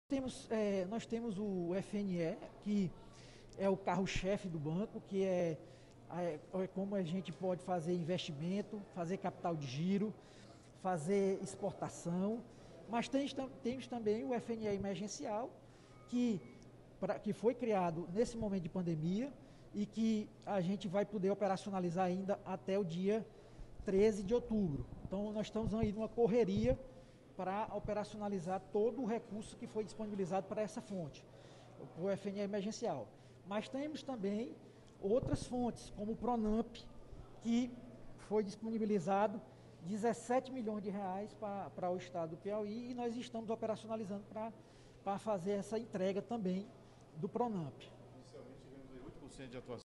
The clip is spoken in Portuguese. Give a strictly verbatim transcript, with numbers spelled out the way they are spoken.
Temos, é, nós temos o F N E, que é o carro-chefe do banco, que é, é, é como a gente pode fazer investimento, fazer capital de giro, fazer exportação, mas tem, temos também o F N E emergencial, que, pra, que foi criado nesse momento de pandemia e que a gente vai poder operacionalizar ainda até o dia treze de outubro. Então nós estamos aí numa correria para operacionalizar todo o recurso que foi disponibilizado para essa fonte, o F N E emergencial. Mas temos também outras fontes, como o Pronamp, que foi disponibilizado dezessete milhões de reais para, para o estado do Piauí, e nós estamos operacionalizando para, para fazer essa entrega também do Pronamp. Inicialmente tivemos oito por cento de atuação.